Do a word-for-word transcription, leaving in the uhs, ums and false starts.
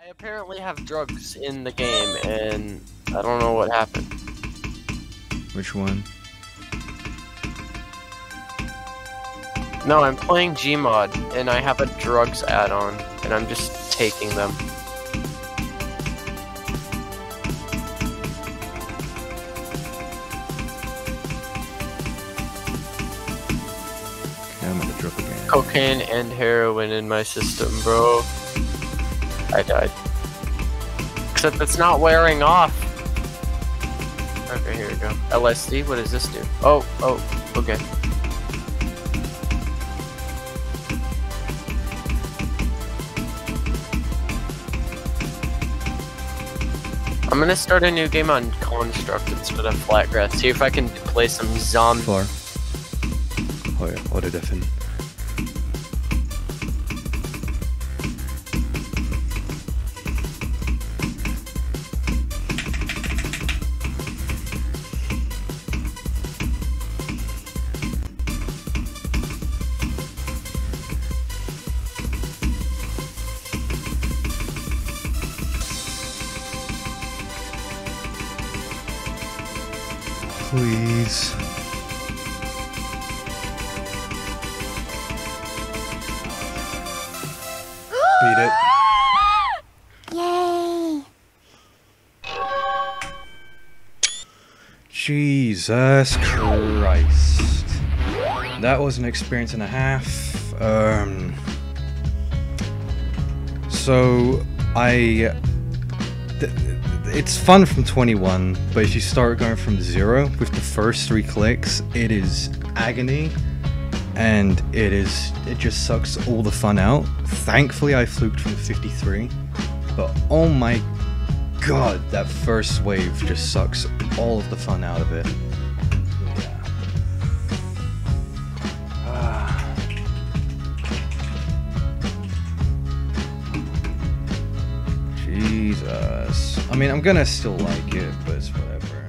I apparently have drugs in the game, and I don't know what happened. Which one? No, I'm playing Gmod, and I have a drugs add-on, and I'm just taking them. Okay, I'm gonna drop again. Cocaine and heroin in my system, bro. I died. Except it's not wearing off. Okay, here we go. L S D, what does this do? Oh, oh, okay. I'm gonna start a new game on Construct instead of Flatgrass. See if I can play some zombie. Klar. Har jag, har det defin. Please. Beat it. Yay! Jesus Christ. That was an experience and a half. Um, so, I... Th it's fun from twenty-one, but if you start going from zero with the first three clicks, it is agony. And it is, it just sucks all the fun out. Thankfully, I fluked from fifty-three, but oh my god, that first wave just sucks all of the fun out of it. Yeah. Ah. Jesus. I mean, I'm gonna still like it, but it's whatever.